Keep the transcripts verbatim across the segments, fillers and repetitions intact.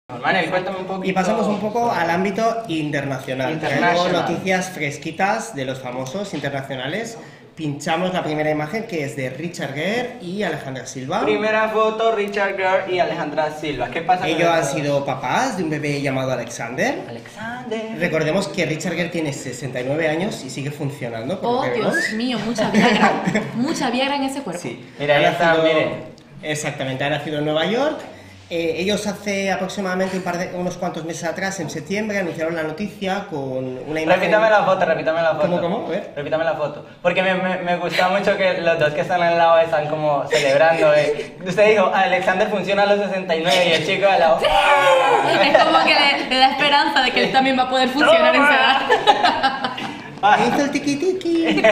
Manel, cuéntame un poco. Y pasamos un poco al ámbito internacional. Tenemos International. noticias fresquitas de los famosos internacionales. Pinchamos la primera imagen, que es de Richard Gere y Alejandra Silva. Primera foto, Richard Gere y Alejandra Silva. ¿Qué pasa con Ellos han esto? sido papás de un bebé llamado Alexander. Alexander. Recordemos que Richard Gere tiene sesenta y nueve años y sigue funcionando. por lo Oh, que Dios vemos. mío, mucha Viagra. Mucha Viagra en ese cuerpo. Sí. Mira, ahí Ha está, nacido- mire. Exactamente, ha nacido en Nueva York. Eh, ellos hace aproximadamente un par de, unos cuantos meses atrás, en septiembre, anunciaron la noticia con una imagen... Repítame la foto, repítame la foto. ¿Cómo, cómo? A ver. Repítame la foto. Porque me, me, me gusta mucho que los dos que están al lado están como celebrando. Eh. Usted dijo, Alexander funciona a los sesenta y nueve y el chico al lado. Es como que le, le da esperanza de que él también va a poder funcionar en esa edad. Ah, Hizo el tiki tiki.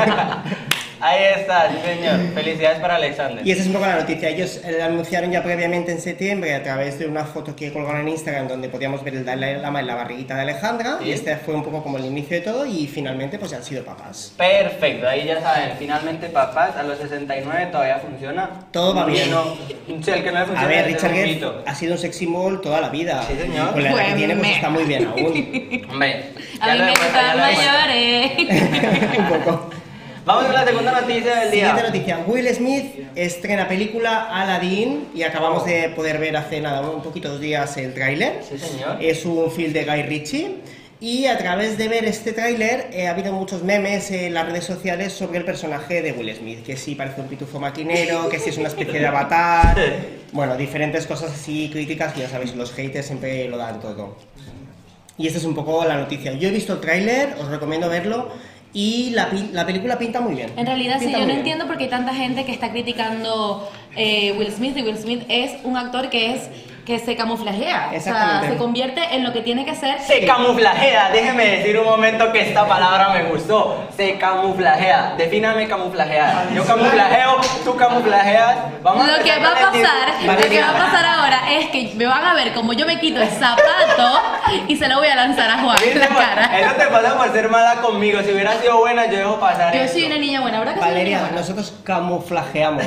ahí está, sí señor. Felicidades para Alexander. Y esa es un poco la noticia. Ellos eh, anunciaron ya previamente en septiembre a través de una foto que colgaron en Instagram donde podíamos ver el Dalai Lama en la barriguita de Alejandra. Sí. Y este fue un poco como el inicio de todo y finalmente pues han sido papás. Perfecto, ahí ya saben, finalmente papás, a los sesenta y nueve todavía funciona. Todo va bien. No, sí, el que no le funciona A ver, es Richard un Gere mito. ha sido un sex symbol toda la vida. Sí, señor. Y con la edad que Pues tiene pues me- está muy bien aún. Hombre, A ya mí lo me demuestra, ya gustan lo demuestra. mayores. un poco. Vamos con la segunda noticia del día. Siguiente noticia. Will Smith estrena película Aladdin y acabamos de poder ver hace nada, un poquito dos días el tráiler. Sí, señor. Es un film de Guy Ritchie y a través de ver este tráiler eh, ha habido muchos memes en las redes sociales sobre el personaje de Will Smith, que sí parece un pitufo maquinero, que sí es una especie de avatar, bueno, diferentes cosas así críticas que ya sabéis, los haters siempre lo dan todo. Y esta es un poco la noticia. Yo he visto el tráiler, os recomiendo verlo y la, pi- la película pinta muy bien. En realidad, sí, Pinta yo muy no bien. entiendo por qué hay tanta gente que está criticando eh, Will Smith. Y Will Smith es un actor que es que se camuflajea. O sea, Exactamente. se convierte en lo que tiene que ser. Se camuflajea, déjeme decir un momento que esta palabra me gustó. Se camuflajea, defíname camuflajear. Yo camuflajeo, tú camuflajeas. Vamos Lo que empezar va a con el pasar, dis- Vale, lo que va a Diana. pasar ahora es que me van a ver como yo me quito el zapato y se lo voy a lanzar a Juan en la cara. Eso te pasa por ser mala conmigo. Si hubiera sido buena, yo dejo pasar Yo esto. soy una niña buena, ¿verdad que soy una Valeria, niña buena? nosotros camuflajeamos.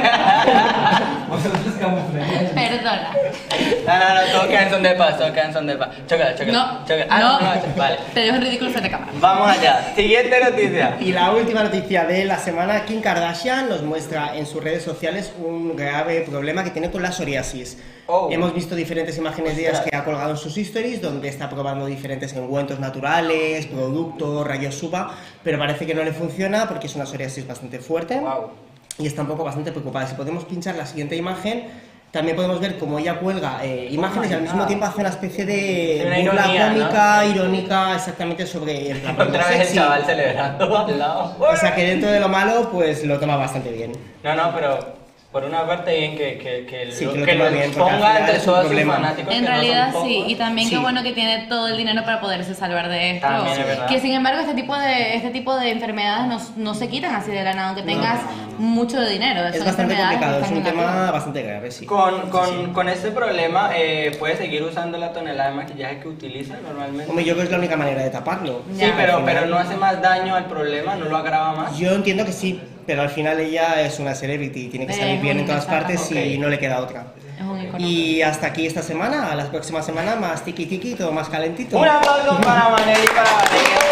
Perdona. No, no, no, todo queda en son de paz, todo queda en son de paz. Chócala, chócala. No, chócala. Ah, no, no, vale. te dejo en ridículo frente a cámara. Vamos allá. Siguiente noticia. Y la última noticia de la semana, Kim Kardashian nos muestra en sus redes sociales un grave problema que tiene con la psoriasis. Oh. Hemos visto diferentes imágenes de ellas que ha colgado en sus stories, donde está probando diferentes ungüentos naturales, productos, rayos uva, pero parece que no le funciona porque es una psoriasis bastante fuerte. Wow. Y está un poco bastante preocupada. Si podemos pinchar la siguiente imagen, también podemos ver cómo ella cuelga eh, imágenes y al mismo tiempo hace una especie de Una burla ironía, ¿no? cómica, irónica, exactamente sobre el Otra vez el sexy. chaval celebrando al lado. O sea que dentro de lo malo, pues lo toma bastante bien. No, no, pero por una parte bien que, que, que, Sí, lo, que lo que toma lo bien, porque al exponga final entre es un todos sus problema. fanáticos. En que no realidad son sí, pocos. y también Sí. qué bueno que tiene todo el dinero para poderse salvar de esto. También es verdad. Que sin embargo este tipo de este tipo de enfermedades no, no se quitan así de la nada, aunque tengas mucho de dinero. Es Son bastante enfermedades que complicado, es están un en la tema piel. bastante grave, sí. Con, con, Sí, sí. con este problema, eh, ¿puedes seguir usando la tonelada de maquillaje que utiliza normalmente? Hombre, yo creo que es la única manera de taparlo. Sí, Ya. pero, Al final- pero no hace más daño al problema, no lo agrava más. Yo entiendo que sí, pero al final ella es una celebrity, tiene que Es salir bien un en todas destaca, partes ok. y no le queda otra. Es un icono. Y hasta aquí esta semana, a la próxima semana más tiki tiki, todo más calentito. Un aplauso para Manel y para Valeria.